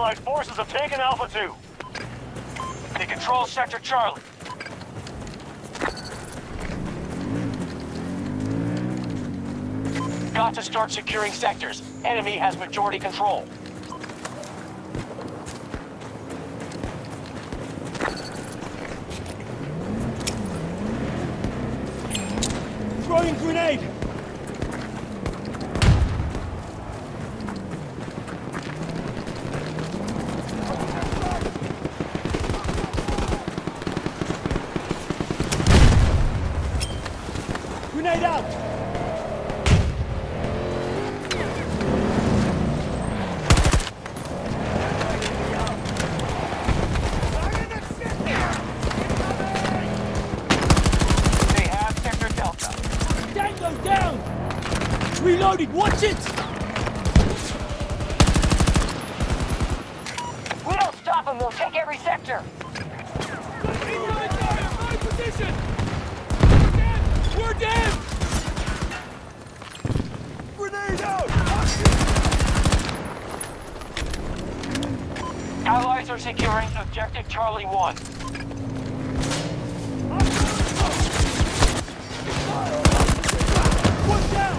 Allied forces have taken Alpha 2. They control Sector Charlie. Got to start securing sectors. Enemy has majority control. Throwing grenade! Grenade out! They have Sector Delta. Tango down! Reloading, watch it! We don't stop them, they'll take every sector. My position! We're dead! Grenade out! Allies are securing Objective Charlie 1. One down!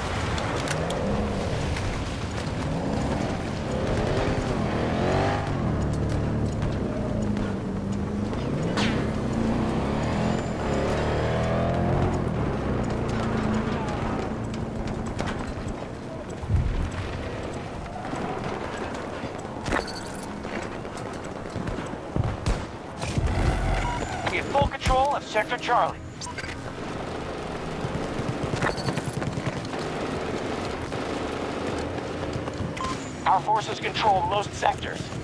We have full control of Sector Charlie. Our forces control most sectors.